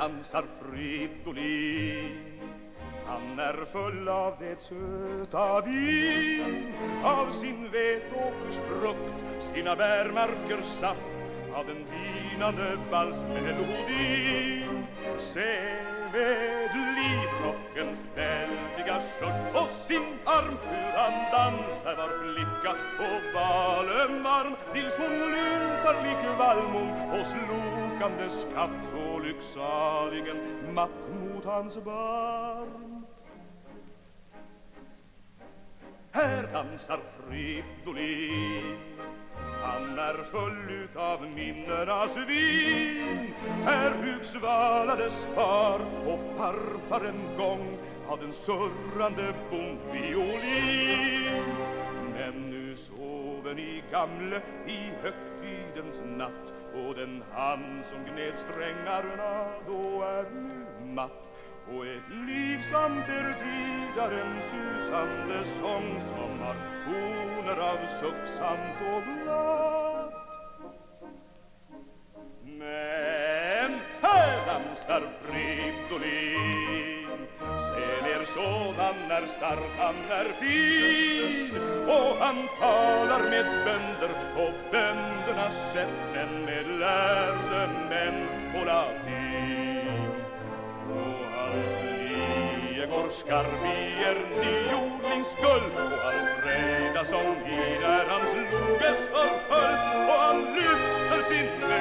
dansar Fridolin. Han är full av det söta vin, av sin vetåkers frukt, sina bärmarkers saft, av den vinande valsmelodin. Se med livrockens väldiga skört och sin arm hur han dansar var flicka på balen varm, tills hon lutar lik vallmon och slokande skaft så lycksaligen matt mot hans barm. Här dansar Fridolin, han är full utav minnenas vin. Här hugsvalades far och farfar en gång av den surrande bondviolin. Men nu sover i gamle i högtidens natt, och den hand som gned strängarna då är nu matt. Och ett liv som förtidar en susande sång som har toner av sucksant och glatt. Men här dansar Fridolin, se ner sådan är stark, han är fin, och han talar med bönder på böndernas sätt, men med lärde män på latin. Går skarp i nyordningsguld, och Alfreda som i där hans loges förhöll, och han lyfter sin